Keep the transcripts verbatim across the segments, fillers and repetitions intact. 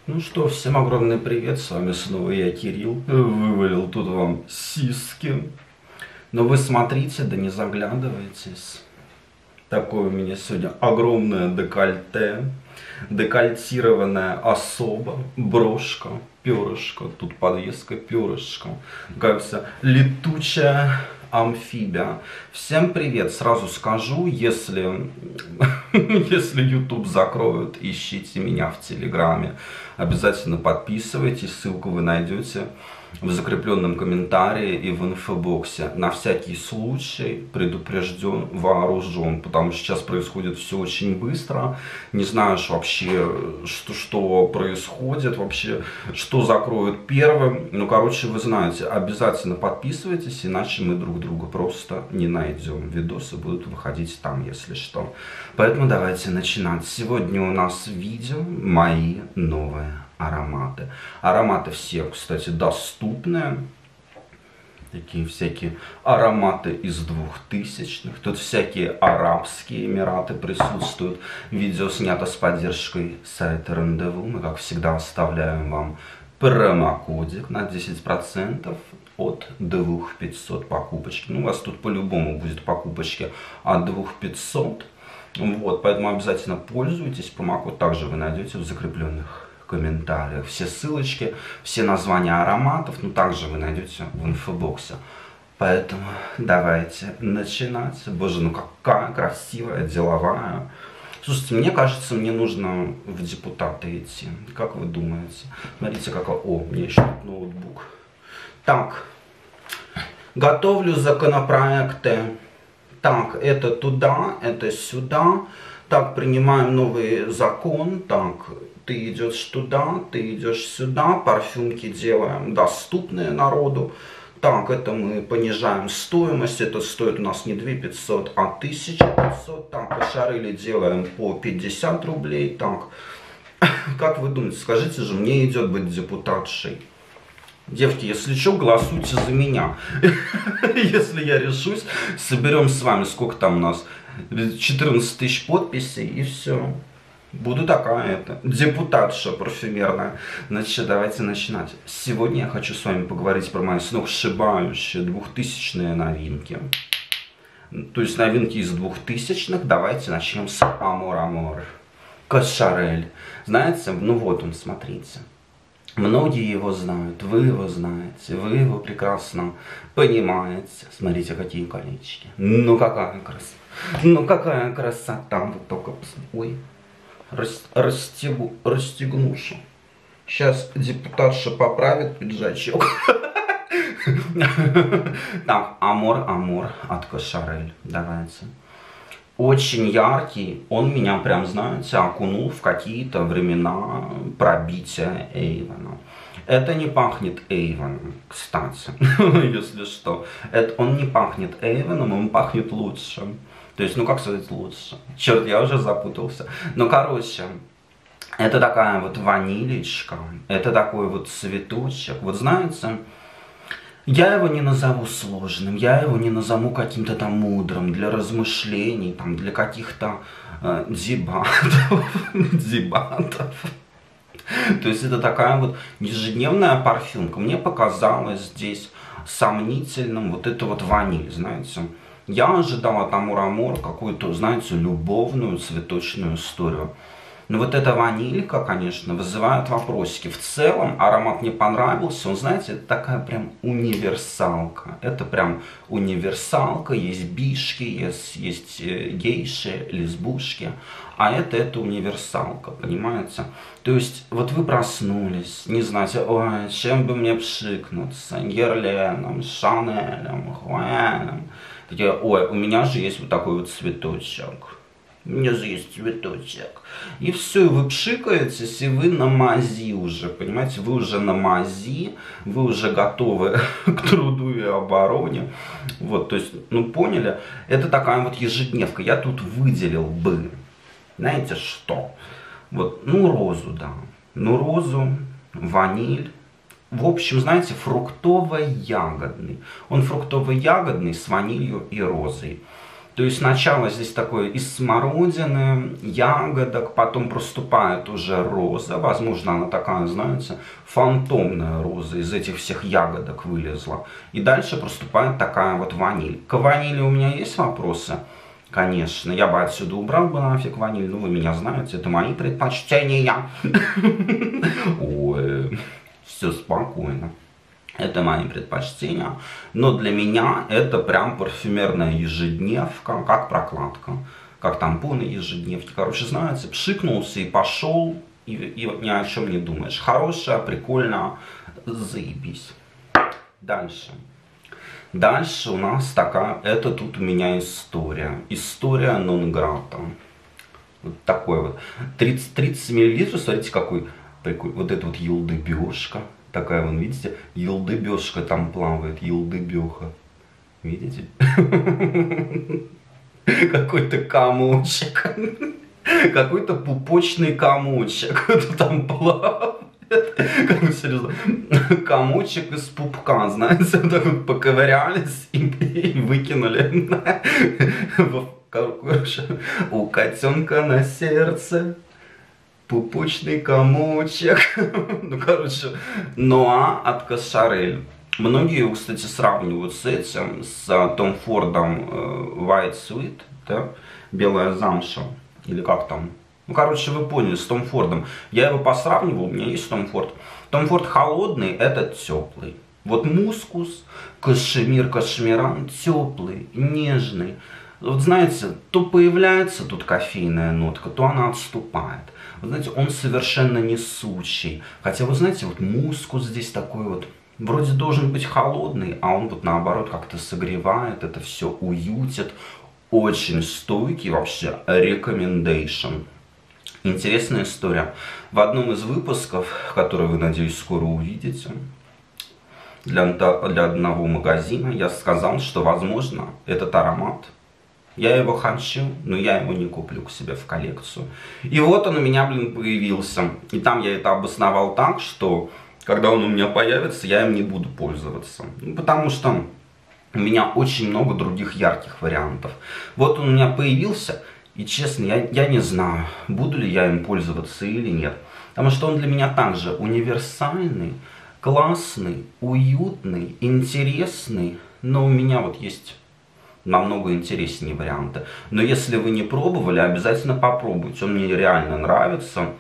Ну что, всем огромный привет, с вами снова я, Кирилл, вывалил тут вам сиськи. Но вы смотрите, да не заглядывайтесь. Такое у меня сегодня огромное декольте, декольтированная особа, брошка, перышко, тут подвеска перышко, такая вся летучая амфибия. Всем привет, сразу скажу, если, если YouTube закроют, ищите меня в Телеграме. Обязательно подписывайтесь, ссылку вы найдете в закрепленном комментарии и в инфобоксе. На всякий случай предупрежден, вооружен, потому что сейчас происходит все очень быстро. Не знаешь вообще, что, что происходит, вообще, что закроют первым. Ну, короче, вы знаете, обязательно подписывайтесь, иначе мы друг друга просто не найдем. Видосы будут выходить там, если что. Поэтому давайте начинать. Сегодня у нас видео мои новые ароматы. Ароматы все, кстати, доступные. Такие всякие ароматы из двухтысячных. Тут всякие арабские эмираты присутствуют. Видео снято с поддержкой сайта Рандеву. Мы, как всегда, оставляем вам промокодик на десять процентов от двух тысяч пятисот покупочки. Ну, у вас тут по-любому будет покупочки от двух тысяч пятисот. Вот, поэтому обязательно пользуйтесь. Промокод также вы найдете в закрепленных комментариях. Все ссылочки, все названия ароматов, ну также вы найдете в инфобоксе. Поэтому давайте начинать. Боже, ну какая красивая, деловая. Слушайте, мне кажется, мне нужно в депутаты идти. Как вы думаете? Смотрите, какой... О, у меня еще тут ноутбук. Так, готовлю законопроекты. Так, это туда, это сюда. Так, принимаем новый закон. Так, ты идешь туда, ты идешь сюда. Парфюмки делаем доступные народу. Так, это мы понижаем стоимость. Это стоит у нас не две тысячи пятьсот, а тысяча пятьсот. Так, пошарили делаем по пятьдесят рублей. Так, как вы думаете, скажите же, мне идет быть депутатшей? Девки, если что, голосуйте за меня. Если я решусь, соберем с вами, сколько там у нас, четырнадцать тысяч подписей, и все. Буду такая это, депутатша парфюмерная. Значит, давайте начинать. Сегодня я хочу с вами поговорить про мои сногсшибающие двухтысячные новинки. То есть новинки из двухтысячных. Давайте начнем с Амор Амор. Кошарель. Знаете, ну вот он, смотрите. Многие его знают, вы его знаете, вы его прекрасно понимаете. Смотрите, какие колечки. Ну какая красота. Ну какая красота. Вот только ой, расстегу, расстегнушу. Сейчас депутатша поправит пиджачок. Так, Амор Амор от Кошарель. Давайте. Очень яркий, он меня прям, знаете, окунул в какие-то времена пробития Эйвена. Это не пахнет Эйвеном, кстати, если что. Это, он не пахнет Эйвеном, он пахнет лучше. То есть, ну как сказать лучше? Черт, я уже запутался. Ну, короче, это такая вот ванилечка, это такой вот цветочек. Вот знаете... Я его не назову сложным, я его не назову каким-то там мудрым, для размышлений, там, для каких-то э, дебатов, дебатов. То есть это такая вот ежедневная парфюмка. Мне показалось здесь сомнительным вот это вот ваниль, знаете. Я ожидал от Амор Амор какую-то, знаете, любовную цветочную историю. Но вот эта ванилька, конечно, вызывает вопросики. В целом аромат мне понравился. Он, знаете, это такая прям универсалка. Это прям универсалка. Есть бишки, есть, есть гейши, лесбушки. А это, это универсалка, понимаете? То есть, вот вы проснулись, не знаете, ой, чем бы мне пшикнуться? Герленом, Шанелем, Хуэном. Такие, ой, у меня же есть вот такой вот цветочек. У меня же есть цветочек. И все, и вы пшикаетесь, и вы на мази уже, понимаете? Вы уже на мази, вы уже готовы к труду и обороне. Вот, то есть, ну поняли? Это такая вот ежедневка. Я тут выделил бы, знаете что? Вот, ну розу, да. Ну розу, ваниль. В общем, знаете, фруктово-ягодный. Он фруктово-ягодный с ванилью и розой. То есть сначала здесь такое из смородины, ягодок, потом проступает уже роза. Возможно, она такая, знаете, фантомная роза, из этих всех ягодок вылезла. И дальше проступает такая вот ваниль. К ванили у меня есть вопросы? Конечно, я бы отсюда убрал бы нафиг ваниль, ну вы меня знаете, это мои предпочтения. Ой, все спокойно. Это мои предпочтения, но для меня это прям парфюмерная ежедневка, как прокладка, как тампоны ежедневки. Короче, знаете, пшикнулся и пошел, и, и ни о чем не думаешь. Хорошая, прикольно, заебись. Дальше. Дальше у нас такая, это тут у меня история. История нон-грата. Вот такой вот. тридцать, тридцать миллилитров, смотрите, какой прикольный. Вот это вот елдыбешка. Такая вон, видите, елдыбешка там плавает, елдыбеха. Видите? Какой-то комочек. Какой-то пупочный комочек. Кто там плавает. Как серьезно. Комочек из пупка, знаете, вот так вот поковырялись и, и выкинули. Короче, у котенка на сердце пупочный комочек. Ну, короче, Ноа от Кошарель. Многие его, кстати, сравнивают с этим, с Том Фордом White Sweet, да? Белая замша, или как там. Ну, короче, вы поняли, с Том Фордом. Я его посравнивал, у меня есть Том Форд. Том Форд холодный, этот теплый. Вот мускус, кашемир, кашмиран теплый, нежный. Вот знаете, то появляется тут кофейная нотка, то она отступает. Вы знаете, он совершенно несущий. Хотя, вы знаете, вот мускус здесь такой вот, вроде должен быть холодный, а он вот наоборот как-то согревает, это все уютит. Очень стойкий вообще, recommendation. Интересная история. В одном из выпусков, который вы, надеюсь, скоро увидите, для, для одного магазина я сказал, что, возможно, этот аромат, я его хочу, но я его не куплю к себе в коллекцию. И вот он у меня, блин, появился. И там я это обосновал так, что, когда он у меня появится, я им не буду пользоваться. Ну, потому что у меня очень много других ярких вариантов. Вот он у меня появился. И честно, я, я не знаю, буду ли я им пользоваться или нет. Потому что он для меня также универсальный, классный, уютный, интересный. Но у меня вот есть намного интереснее варианты. Но если вы не пробовали, обязательно попробуйте. Он мне реально нравится.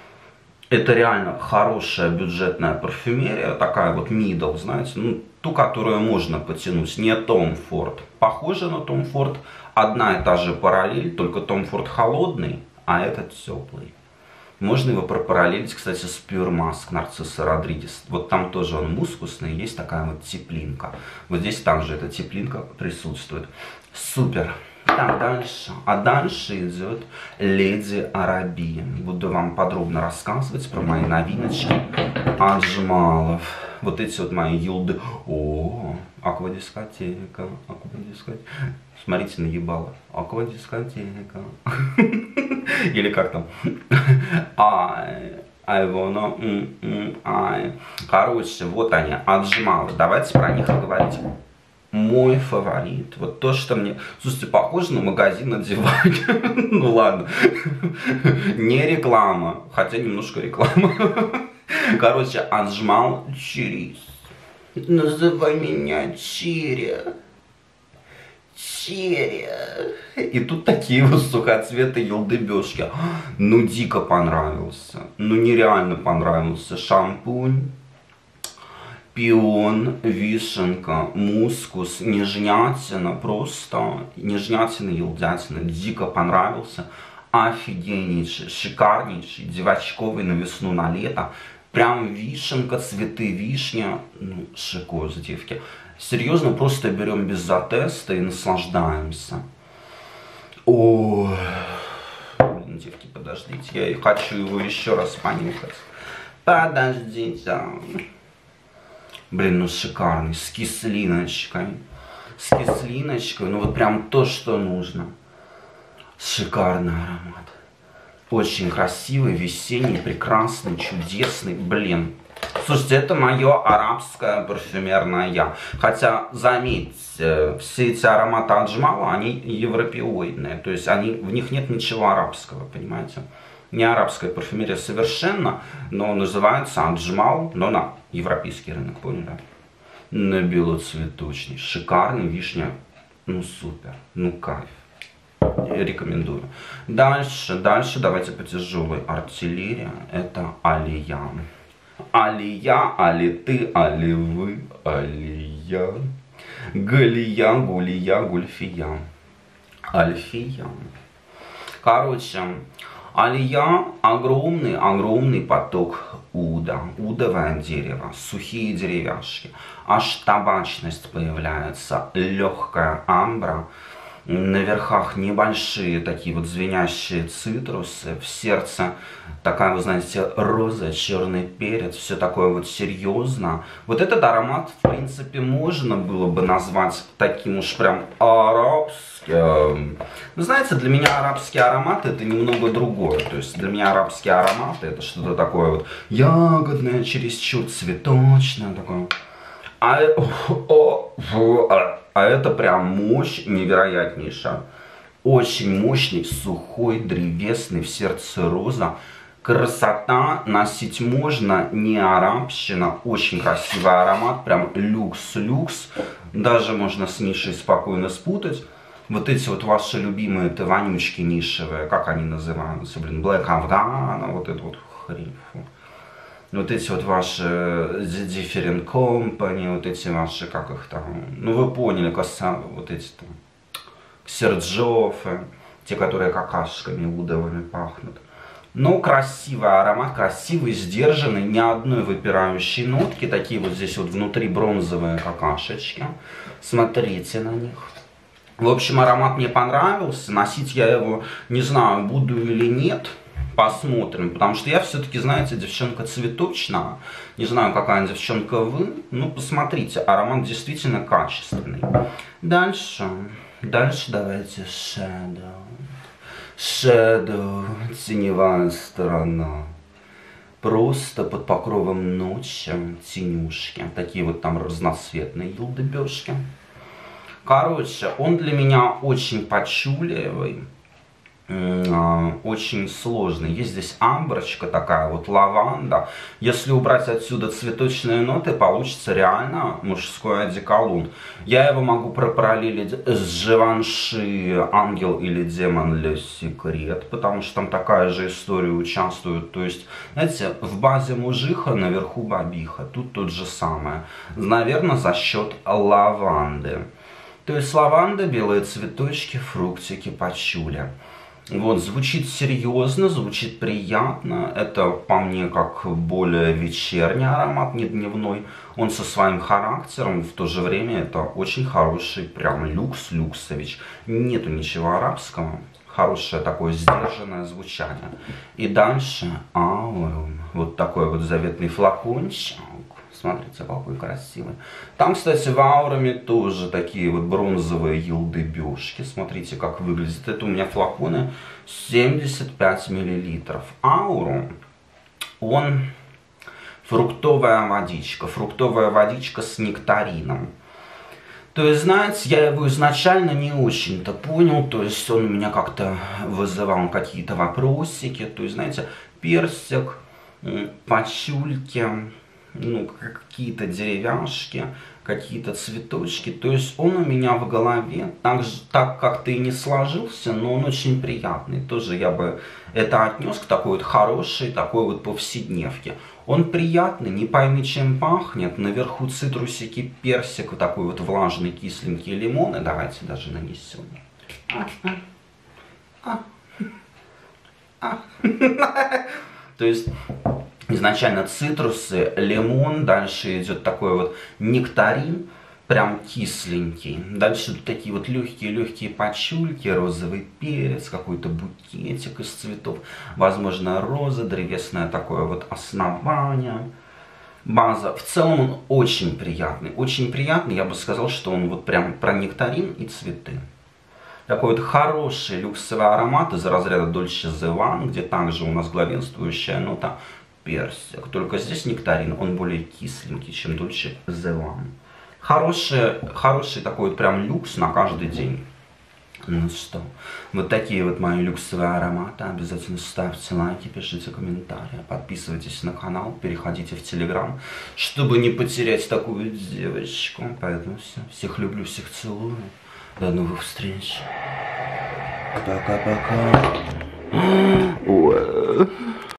Это реально хорошая бюджетная парфюмерия. Такая вот middle, знаете. Ну, ту, которую можно потянуть. Не Том Форд. Похоже на Том Форд. Одна и та же параллель, только Том Форд холодный, а этот теплый. Можно его пропараллелить, кстати, с Pure Musk Нарцисса Родригес. Вот там тоже он мускусный, есть такая вот теплинка. Вот здесь также эта теплинка присутствует. Супер. Так, дальше. А дальше идет Леди Арабия. Буду вам подробно рассказывать про мои новиночки от Джамалов. Вот эти вот мои юлды. О, аквадискотека, аквадискотека. Смотрите, наебало. Аквадискотека. Или как там? Ай, I wanna, mm, mm, I. Короче, вот они, отжималы. Давайте про них поговорить. Мой фаворит. Вот то, что мне... Слушайте, похоже на магазин одевания. Ну ладно. Не реклама. Хотя немножко реклама. Короче, отжимал Чирис. Называй меня Чири. Чири. И тут такие вот сухоцветы елдыбешки. Ну, дико понравился. Ну, нереально понравился шампунь. Пион, вишенка, мускус, нежнятина, просто нежнятина, елдятина, дико понравился, офигеннейший, шикарнейший, девочковый на весну, на лето, прям вишенка, цветы вишня, ну, шикоз, девки. Серьезно, просто берем без затеста и наслаждаемся. Ой, блин, девки, подождите, я хочу его еще раз понюхать. Подождите. Блин, ну шикарный, с кислиночкой, с кислиночкой, ну вот прям то, что нужно. Шикарный аромат. Очень красивый, весенний, прекрасный, чудесный, блин, Слушайте, это мое арабское парфюмерное я. Хотя, заметьте, все эти ароматы Аджмала, они европеоидные. То есть они, в них нет ничего арабского, понимаете? Не арабская парфюмерия совершенно, но называется Аджмал, но на европейский рынок, поняли? На белоцветочный, шикарный, вишня, ну супер, ну кайф. Рекомендую. Дальше, дальше давайте по тяжелой артиллерии. Это Алия. Алия, али ты, али вы, Алия. Галия, Гулия, Гульфия. Альфия. Короче, Алия огромный, огромный поток уда. Удовое дерево, сухие деревяшки. Аж табачность появляется, легкая амбра. На верхах небольшие такие вот звенящие цитрусы, в сердце такая, вы знаете, роза, черный перец, все такое вот серьезно. Вот этот аромат, в принципе, можно было бы назвать таким уж прям арабским. Но знаете, для меня арабские ароматы это немного другое. То есть для меня арабские ароматы это что-то такое вот ягодное, чересчур цветочное такое. А, о, о, а, а это прям мощь невероятнейшая. Очень мощный, сухой, древесный, в сердце роза. Красота, носить можно, не арабщина. Очень красивый аромат, прям люкс-люкс. Даже можно с нишей спокойно спутать. Вот эти вот ваши любимые это вонючки нишевые, как они называются, блин, Black Afghan, вот это вот хрень. Вот эти вот ваши The Different Company, вот эти ваши, как их там, ну вы поняли, коса, вот эти там, Серджофы, те, которые какашками удовыми пахнут. Но красивый аромат, красивый, сдержанный, ни одной выпирающей нотки, такие вот здесь вот внутри бронзовые какашечки, смотрите на них. В общем, аромат мне понравился, носить я его не знаю, буду или нет. Посмотрим, потому что я все-таки, знаете, девчонка цветочная. Не знаю, какая девчонка вы. Ну, посмотрите, аромат действительно качественный. Дальше. Дальше давайте Shadow. Shadow. Теневая сторона. Просто под покровом ночи тенюшки. Такие вот там разноцветные елдыбешки. Короче, он для меня очень почуливый. Очень сложный. Есть здесь амброчка такая, вот лаванда. Если убрать отсюда цветочные ноты, получится реально мужской одеколон. Я его могу пропараллелить с Givenchy Ангел или Демон Le Secret, потому что там такая же история участвует. То есть, знаете, в базе мужиха, наверху бабиха. Тут тот же самое. Наверное, за счет лаванды. То есть лаванда, белые цветочки, фруктики, пачули. Вот, звучит серьезно, звучит приятно. Это по мне как более вечерний аромат, не дневной. Он со своим характером, в то же время это очень хороший прям люкс, люксович. Нету ничего арабского. Хорошее такое сдержанное звучание. И дальше аурум. Вот такой вот заветный флакончик. Смотрите, какой красивый. Там, кстати, в ауруме тоже такие вот бронзовые елдыбешки. Смотрите, как выглядит. Это у меня флаконы семьдесят пять миллилитров. Аурум, он фруктовая водичка. Фруктовая водичка с нектарином. То есть, знаете, я его изначально не очень-то понял. То есть, он у меня как-то вызывал какие-то вопросики. То есть, знаете, персик, пачульки, ну, какие-то деревяшки, какие-то цветочки. То есть он у меня в голове так, так как-то и не сложился, но он очень приятный. Тоже я бы это отнес к такой вот хорошей, такой вот повседневке. Он приятный, не пойми чем пахнет. Наверху цитрусики, персик, вот такой вот влажный, кисленький лимон. И давайте даже нанесем. То есть изначально цитрусы, лимон, дальше идет такой вот нектарин, прям кисленький. Дальше тут такие вот легкие-легкие пачульки, розовый перец, какой-то букетик из цветов, возможно, роза, древесное такое вот основание. База. В целом он очень приятный, очень приятный. Я бы сказал, что он вот прям про нектарин и цветы. Такой вот хороший люксовый аромат из разряда Dolce Gabbana, где также у нас главенствующая нота персик. Только здесь нектарин, он более кисленький, чем Dolce Gabbana. Хороший, хороший такой вот прям люкс на каждый день. Ну что, вот такие вот мои люксовые ароматы. Обязательно ставьте лайки, пишите комментарии, подписывайтесь на канал, переходите в Телеграм, чтобы не потерять такую девочку. Поэтому все, всех люблю, всех целую. До новых встреч. Пока-пока.